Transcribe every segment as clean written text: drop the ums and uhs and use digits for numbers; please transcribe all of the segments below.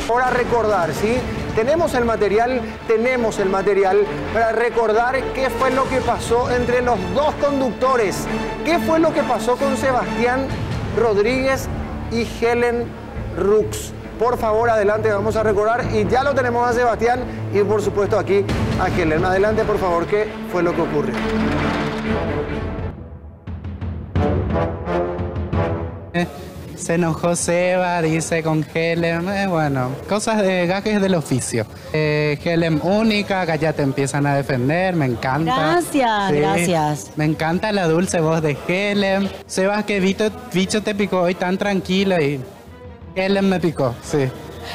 Para recordar, ¿sí? Tenemos el material para recordar qué fue lo que pasó entre los dos conductores. ¿Qué fue lo que pasó con Sebastián Rodríguez y Helen Rux? Por favor, adelante, vamos a recordar. Y ya lo tenemos a Sebastián y por supuesto aquí a Helen. Adelante, por favor, ¿qué fue lo que ocurrió? Se enojó Seba, dice, con Helen. Bueno, cosas de gajes del oficio. Helen única, que ya te empiezan a defender, me encanta. Gracias, Sí, gracias. Me encanta la dulce voz de Helen. Sebas, que bicho te picó hoy tan tranquilo y Helen me picó, sí.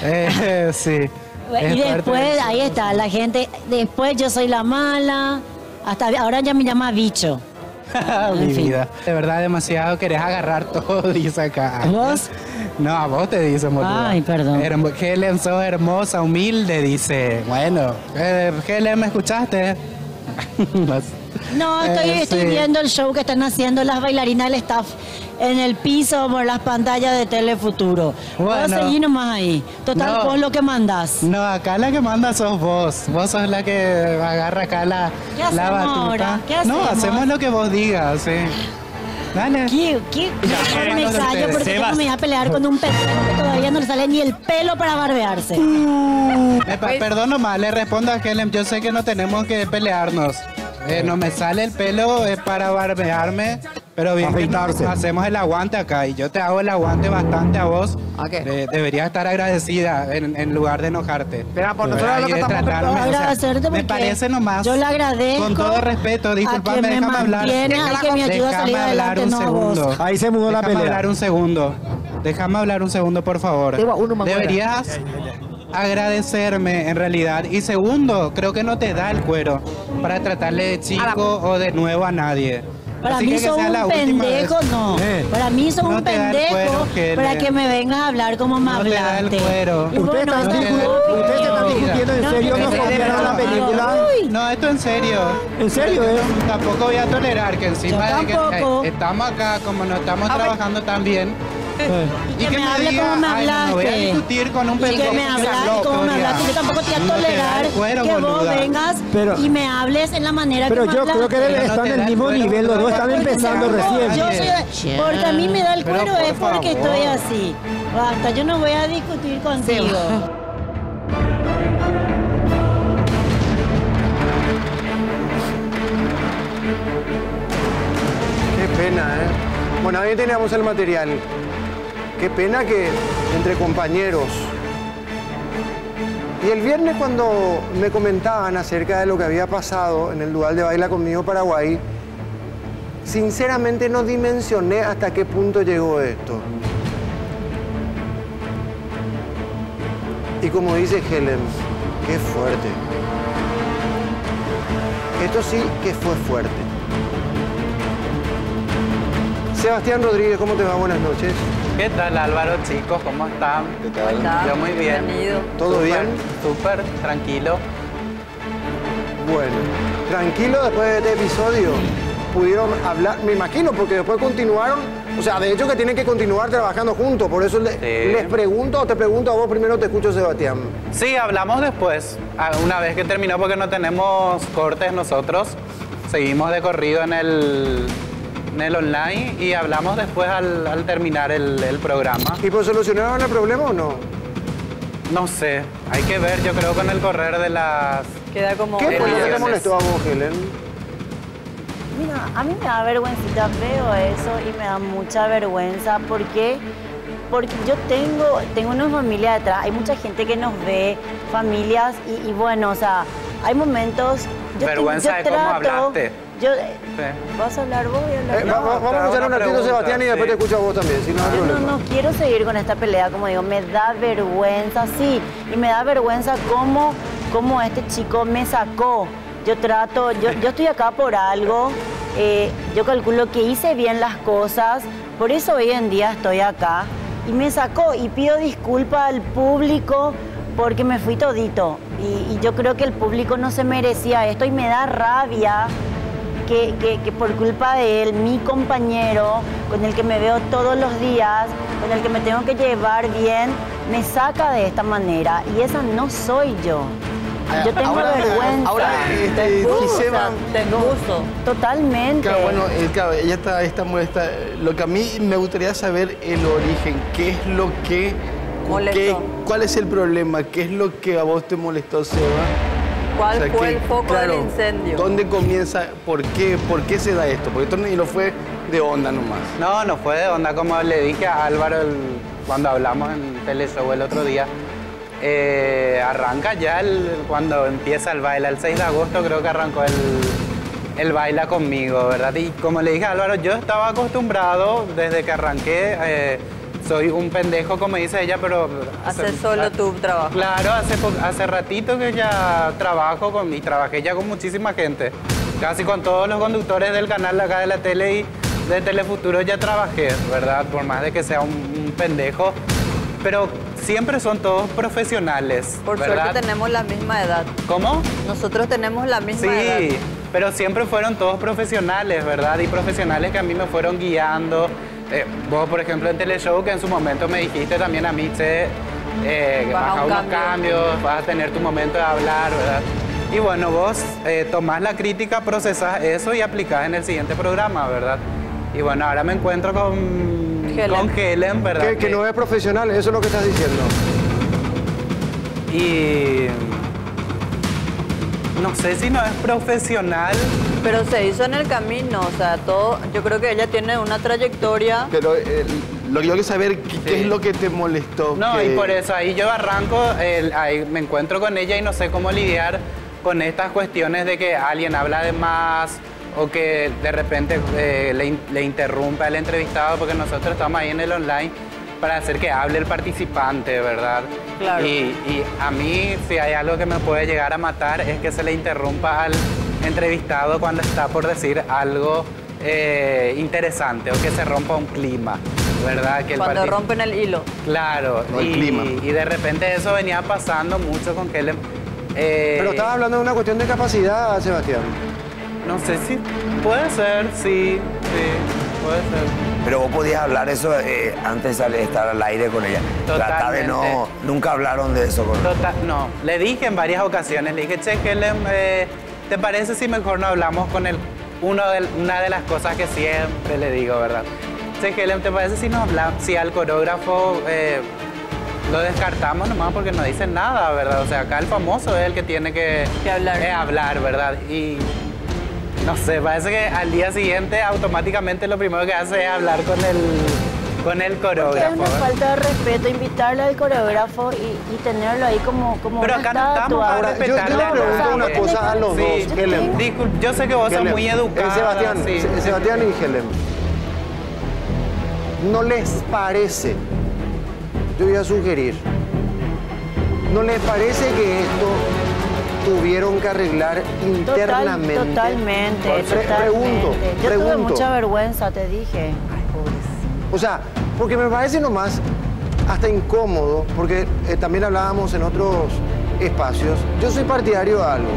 Sí. Y después, ahí está, la gente, después yo soy la mala, hasta ahora ya me llama bicho. Mi vida. De verdad, demasiado querés agarrar todo, dice acá. ¿Vos? No, a vos te dice, boluda. Ay, perdón. Helen, sos hermosa, humilde, dice. Bueno, Helen, ¿me escuchaste? No, estoy viendo el show que están haciendo las bailarinas del staff en el piso por las pantallas de Telefuturo. Bueno. Vos seguí nomás ahí. Total, No. vos lo que mandás. No, acá la que manda sos vos. Vos sos la que agarra acá la hacemos batuta. ahora? ¿Qué No, hacemos? hacemos lo que vos digas, sí. Dale. ¿Qué? Mejor me callo porque yo no me voy a pelear con un pendejo que todavía no le sale ni el pelo para barbearse. Perdón nomás, le respondo a Helen. Yo sé que no tenemos que pelearnos. No me sale el pelo para barbearme, pero bien que hacemos el aguante acá y yo te hago el aguante bastante a vos. Deberías estar agradecida en lugar de enojarte. Pero por nosotros lo que estamos agradecerte me porque parece nomás. yo le agradezco. Con todo respeto, disculpame, déjame hablar. Ay, que me ayuda a salir Déjame hablar adelante, un no vos. segundo. Ahí se mudó la pelea. Déjame hablar un segundo. Déjame hablar un segundo, por favor. Deberías agradecerme en realidad. Y segundo, creo que no te da el cuero para tratarle de chico o de nuevo a nadie. Para Así mí que sos sea un la última pendejo, vez. no. Para mí sos No un te da el pendejo cuero, Helen. para que me vengas a hablar como me No te da el hablaste. cuero. Y bueno, no te da el ¿Ustedes están cuero. discutiendo en No, serio? no ¿No te copiaron la película? Uy. No, esto en serio. ¿En serio, Tampoco voy a tolerar que encima Yo de que tampoco. estamos acá, como no estamos trabajando tan bien. Y que me hable diga, como me "Ay, no voy a hablaste. discutir con un Y que pendejo me que hablas habló, y como me Gloria". hablaste. Yo tampoco te voy a No te da tolerar el cuero, que vos boluda. vengas Pero- y me hables en la manera Pero que me yo creo que hablaste. están no te en da el mismo el cuero, nivel, los dos están porque empezando no, recién. Yo soy, porque a mí me da el Pero cuero por es porque favor. estoy así. Basta, yo no voy a discutir contigo. Qué pena, ¿eh? Bueno, ahí teníamos el material. Qué pena que entre compañeros. Y el viernes cuando me comentaban acerca de lo que había pasado en el Dual de Baila Conmigo Paraguay, sinceramente no dimensioné hasta qué punto llegó esto. Y como dice Helen, qué fuerte. Esto sí que fue fuerte. Sebastián Rodríguez, ¿cómo te va? Buenas noches. ¿Qué tal, Álvaro, chicos? ¿Cómo están? ¿Qué tal? Yo muy bien. ¿Todo bien? Súper, tranquilo. Bueno, tranquilo, después de este episodio pudieron hablar, me imagino, porque después continuaron, o sea, de hecho que tienen que continuar trabajando juntos, por eso les pregunto, o te pregunto a vos primero, te escucho, Sebastián. Sí, hablamos después, una vez que terminó, porque no tenemos cortes nosotros. Seguimos de corrido en el online y hablamos después al terminar el programa. ¿Y pues solucionaron el problema o no? No sé, hay que ver, yo creo, con el correr de las... Queda como... ¿Qué fue lo que te Elecciones. molestó a vos, Helen? Mira, a mí me da vergüencita feo eso y me da mucha vergüenza porque yo tengo una familia detrás, hay mucha gente que nos ve, familias y bueno, o sea, hay momentos... Vergüenza de cómo hablaste. ¿Vas a hablar vos? Voy a hablar yo. Vamos a escuchar un ratito, pregunta, Sebastián, y después sí. te escucho a vos también, si no hay problema. No quiero seguir con esta pelea, como digo, me da vergüenza, sí, y me da vergüenza cómo este chico me sacó. Yo estoy acá por algo, yo calculo que hice bien las cosas, por eso hoy en día estoy acá, y me sacó, y pido disculpas al público porque me fui todito, y yo creo que el público no se merecía esto, y me da rabia que por culpa de él, mi compañero, con el que me veo todos los días, con el que me tengo que llevar bien, me saca de esta manera. Y esa no soy yo. Yo tengo vergüenza. Ahora, Gisela, te excuso. Totalmente. Claro, bueno, claro, ella está molesta. Lo que a mí me gustaría saber el origen. ¿Qué es lo que molestó? ¿Cuál es el problema? ¿Qué es lo que a vos te molestó, Seba? ¿Cuál fue el foco del incendio? ¿Dónde comienza? ¿Por qué se da esto? Porque esto no fue de onda nomás. No fue de onda, como le dije a Álvaro cuando hablamos en Teleshow el otro día. Arranca ya cuando empieza el baile, el 6 de agosto creo que arrancó el baile conmigo, ¿verdad? Y como le dije a Álvaro, yo estaba acostumbrado desde que arranqué, soy un pendejo como dice ella, pero... Hace solo tu trabajo. Claro, hace ratito que ya trabajo y trabajé ya con muchísima gente, casi con todos los conductores del canal acá de la tele y de Telefuturo ya trabajé, ¿verdad? Por más de que sea un pendejo, pero siempre son todos profesionales. Por ¿verdad? suerte tenemos la misma edad. ¿Cómo? Nosotros tenemos la misma edad. Sí, pero siempre fueron todos profesionales, ¿verdad? Y profesionales que a mí me fueron guiando. Vos, por ejemplo, en Teleshow, que en su momento me dijiste también a mí, baja unos cambios, vas a tener tu momento de hablar, ¿verdad? Y bueno, vos tomás la crítica, procesás eso y aplicás en el siguiente programa, ¿verdad? Y bueno, ahora me encuentro con Helen, ¿verdad? Que no es profesional, eso es lo que estás diciendo. Y no sé si no es profesional. Pero se hizo en el camino, o sea, todo. Yo creo que ella tiene una trayectoria. Pero lo que yo quiero saber, ¿qué es lo que te molestó? No, y por eso ahí yo arranco, ahí me encuentro con ella y no sé cómo lidiar con estas cuestiones de que alguien habla de más o que de repente le interrumpa al entrevistado, porque nosotros estamos ahí en el online para hacer que hable el participante, ¿verdad? Claro. Y a mí, si hay algo que me puede llegar a matar, es que se le interrumpa al entrevistado cuando está por decir algo interesante o que se rompa un clima, ¿verdad? Que cuando rompen el hilo. Claro, no el clima. Y de repente eso venía pasando mucho con Helen. Pero estabas hablando de una cuestión de capacidad, Sebastián. No sé si puede ser, sí, puede ser. Pero vos podías hablar eso antes de estar al aire con ella. Trata de no... Nunca hablaron de eso con ella. No, le dije en varias ocasiones, le dije, che, Helen, ¿te parece si mejor no hablamos con una de las cosas que siempre le digo, ¿verdad? Che, Helen, ¿te parece si no hablamos, si al coreógrafo lo descartamos nomás porque no dicen nada, ¿verdad? O sea, acá el famoso es el que tiene que hablar, ¿verdad? Y no sé, parece que al día siguiente automáticamente lo primero que hace es hablar con el coreógrafo. Es una falta de respeto invitarle al coreógrafo y tenerlo ahí como pero acá no estamos para respetarle. Yo le pregunto una cosa a los dos, Helen. Disculpe, yo sé que vos sos muy educada. Sebastián y Helen. ¿No les parece? Yo voy a sugerir. ¿No les parece que esto tuvieron que arreglar internamente? Totalmente. Yo tuve mucha vergüenza, te dije. O sea, porque me parece nomás hasta incómodo, porque también hablábamos en otros espacios. Yo soy partidario de algo.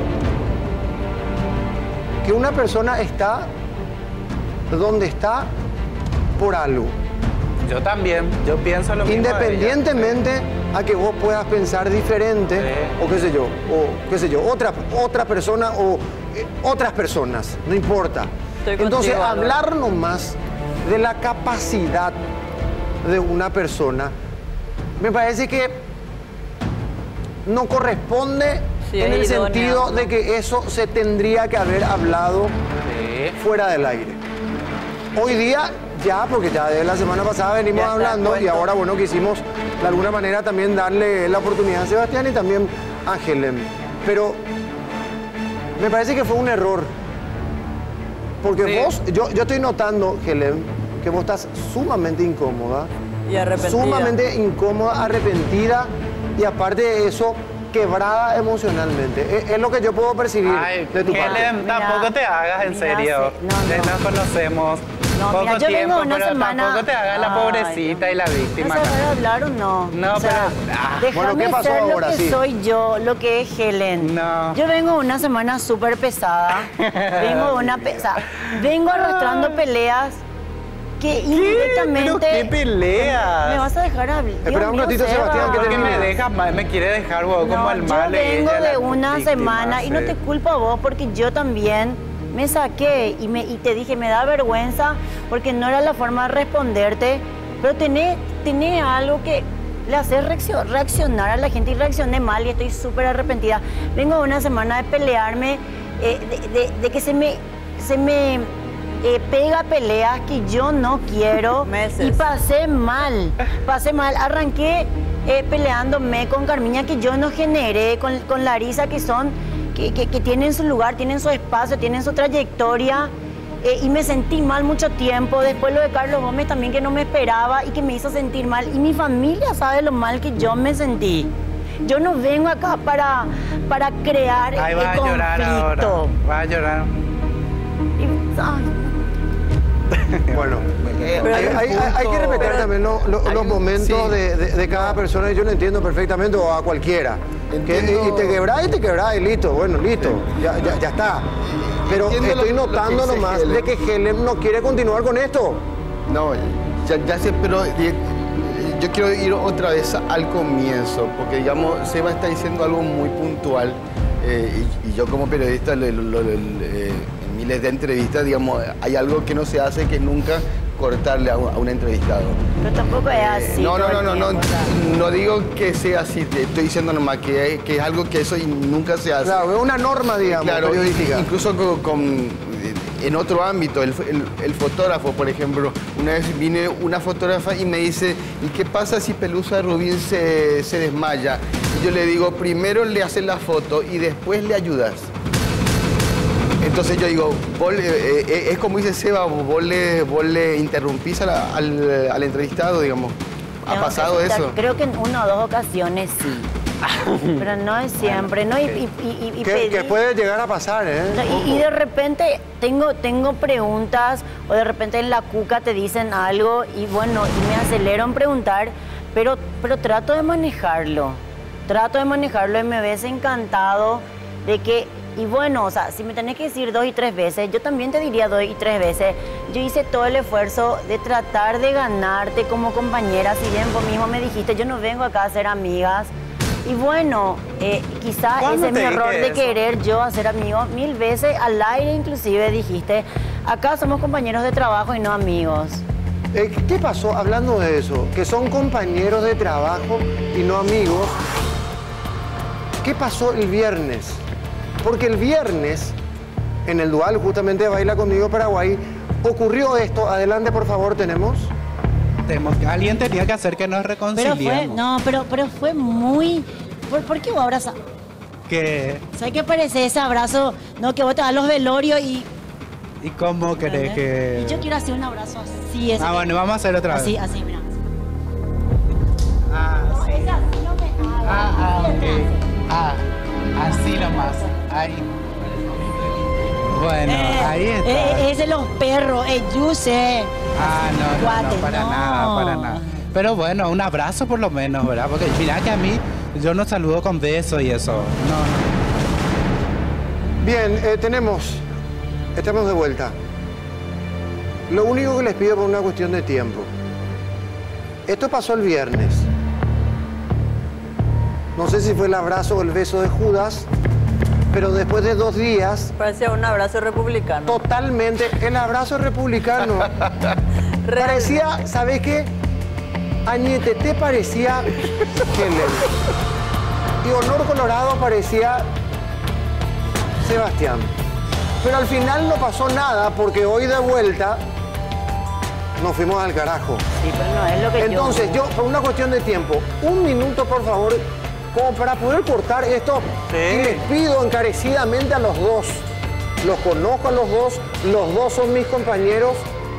Que una persona está donde está por algo. Yo también, yo pienso lo mismo. Independientemente a que vos puedas pensar diferente, o qué sé yo, otra persona o otras personas, no importa. Entonces, hablar nomás de la capacidad de una persona, me parece que no corresponde en el sentido de que eso se tendría que haber hablado fuera del aire. Hoy día ya, porque ya de la semana pasada venimos hablando y ahora, bueno, quisimos de alguna manera también darle la oportunidad a Sebastián y también a Helen. Pero me parece que fue un error. Porque vos, yo estoy notando, Helen, que vos estás sumamente incómoda. Y arrepentida. Sumamente incómoda, arrepentida y aparte de eso, quebrada emocionalmente. Es lo que yo puedo percibir de tu parte. Helen, tampoco te hagas, en serio. Nos conocemos. No, Poco mira, yo tiempo, vengo una pero semana... tampoco te hagas la Ay, pobrecita y la víctima. ¿Vas a dejar hablar o no? No, o sea, pero... Bueno, ¿qué pasó ser ahora? lo que Sí. soy yo, lo que es Helen. No. Yo vengo una semana súper pesada. Vengo arrastrando peleas que indirectamente... ¿Pero qué peleas? ¿Me vas a dejar hablar? Espera un ratito, Sebastián, que Porque termine. me quiere dejar vos como No, el yo mal. y vengo ella de la una víctima, semana y no sí. te culpo a vos porque yo también me saqué y te dije, me da vergüenza porque no era la forma de responderte, pero tenés algo que le hace reaccionar a la gente y reaccioné mal y estoy súper arrepentida. Vengo de una semana de pelearme, de que se me pega peleas que yo no quiero. Meses. Y pasé mal. Arranqué peleándome con Carmiña que yo no generé, con Larisa que tienen su lugar, tienen su espacio, tienen su trayectoria. Y me sentí mal mucho tiempo. Después lo de Carlos Gómez también, que no me esperaba y que me hizo sentir mal. Y mi familia sabe lo mal que yo me sentí. Yo no vengo acá para crear Ay, va a conflicto. llorar ahora. Va a llorar. Bueno, hay que respetar también los momentos de cada persona y yo lo entiendo perfectamente, o a cualquiera. Y te quebrás y listo, bueno, listo, ya está. Pero Entiendo estoy lo que notando dice nomás Helen. de que Helen no quiere continuar con esto. No, ya sé, pero yo quiero ir otra vez al comienzo, porque digamos, Seba está diciendo algo muy puntual y yo como periodista en miles de entrevistas, digamos, hay algo que no se hace, que es nunca cortarle a un entrevistado. Pero tampoco es así. No digo que sea así, te estoy diciendo nomás que es algo que eso nunca se hace. Claro, es una norma, digamos, Claro, periodística. incluso en otro ámbito, el fotógrafo, por ejemplo, una vez vine una fotógrafa y me dice, ¿y qué pasa si Pelusa Rubín se desmaya? Y yo le digo, primero le haces la foto y después le ayudas. Entonces yo digo, es como dice Seba, vos le interrumpís al entrevistado, digamos. ¿Ha pasado eso? Creo que en una o dos ocasiones sí. Pero no es siempre, ¿no? Que puede llegar a pasar, ¿eh? Y de repente tengo preguntas o de repente en la cuca te dicen algo y bueno, y me acelero en preguntar, pero trato de manejarlo. Y me ves encantado de que, y bueno, o sea, si me tenés que decir 2 y 3 veces, yo también te diría 2 y 3 veces. Yo hice todo el esfuerzo de tratar de ganarte como compañera, si bien vos mismo me dijiste, yo no vengo acá a ser amigas. Y bueno, quizás ese es mi error de querer yo hacer amigos 1000 veces, al aire inclusive dijiste, acá somos compañeros de trabajo y no amigos. ¿Qué pasó, hablando de eso, que son compañeros de trabajo y no amigos? ¿Qué pasó el viernes? Porque el viernes, en el dual justamente de Baila Conmigo Paraguay, ocurrió esto. Adelante, por favor, tenemos. Alguien tenía que hacer que nos reconciliemos. Pero fue muy... ¿Por qué vos abrazas? ¿Qué? ¿Sabes qué parece ese abrazo? No, que vos te das los velorios y... ¿Y cómo querés que...? Y yo quiero hacer un abrazo así. Bueno, vamos a hacer otra vez. Así, mira. Sí. Esa así no me hagas. Ok. Así nomás. Ahí. Bueno, ahí está. Es de los perros, yo sé. No, Guate, para no. nada. Pero bueno, un abrazo por lo menos, ¿verdad? Porque mirá que a mí, yo no saludo con besos y eso. No. Bien, estamos de vuelta. Lo único que les pido por una cuestión de tiempo. Esto pasó el viernes. No sé si fue el abrazo o el beso de Judas, pero después de 2 días... Parecía un abrazo republicano. Totalmente, el abrazo republicano. Parecía, ¿sabes qué? Añetete parecía Helen. Y Honor Colorado parecía Sebastián. Pero al final no pasó nada porque hoy de vuelta nos fuimos al carajo. Sí, pero no es lo que Entonces, yo, por una cuestión de tiempo, 1 minuto, por favor, como para poder cortar esto. Sí. Y les pido encarecidamente a los dos. Los conozco a los dos son mis compañeros.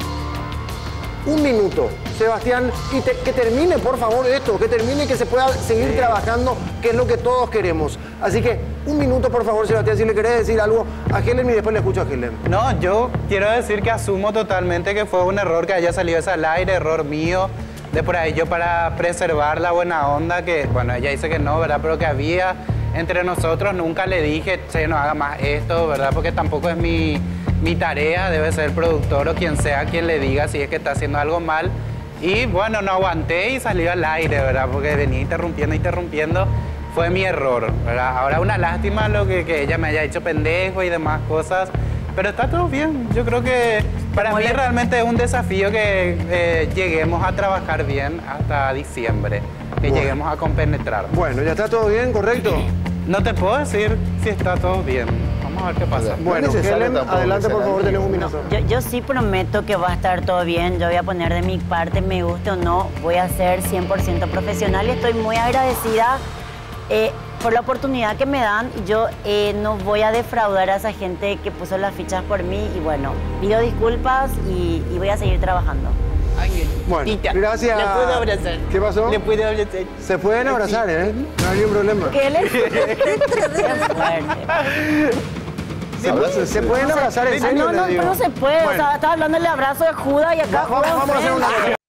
1 minuto, Sebastián, y que termine, por favor, esto, que termine y que se pueda seguir trabajando, que es lo que todos queremos. Así que Un minuto, por favor, Sebastián, si le querés decir algo a Helen y después le escucho a Helen. No, yo quiero decir que asumo totalmente que fue un error que haya salido ese al aire, error mío. De por ahí yo para preservar la buena onda que, bueno, ella dice que no, ¿verdad? Pero que había entre nosotros, nunca le dije, che, no haga más esto, ¿verdad? Porque tampoco es mi tarea, debe ser el productor o quien sea quien le diga si es que está haciendo algo mal. Y bueno, no aguanté y salió al aire, ¿verdad? Porque venía interrumpiendo. Fue mi error, ¿verdad? Ahora una lástima lo que ella me haya hecho pendejo y demás cosas, pero está todo bien. Yo creo que para mí realmente es un desafío que lleguemos a trabajar bien hasta diciembre, que lleguemos a compenetrar. Bueno, ¿ya está todo bien, correcto? No te puedo decir si está todo bien. Vamos a ver qué pasa. Bueno, Helen, adelante por favor, tenemos un minuto. Yo sí prometo que va a estar todo bien. Yo voy a poner de mi parte, me guste o no, voy a ser 100% profesional y estoy muy agradecida por la oportunidad que me dan. Yo no voy a defraudar a esa gente que puso las fichas por mí y bueno, pido disculpas y voy a seguir trabajando. Bueno, gracias. ¿Le puedo abrazar? ¿Qué pasó? ¿Le puedo abrazar? Se pueden abrazar, ¿eh? No hay ningún problema. ¿Qué él es? Se pueden abrazar en serio. No, pero no se puede. Bueno. O sea, estaba hablando del abrazo de Judas y acá Judas. Vamos a hacer una cosa.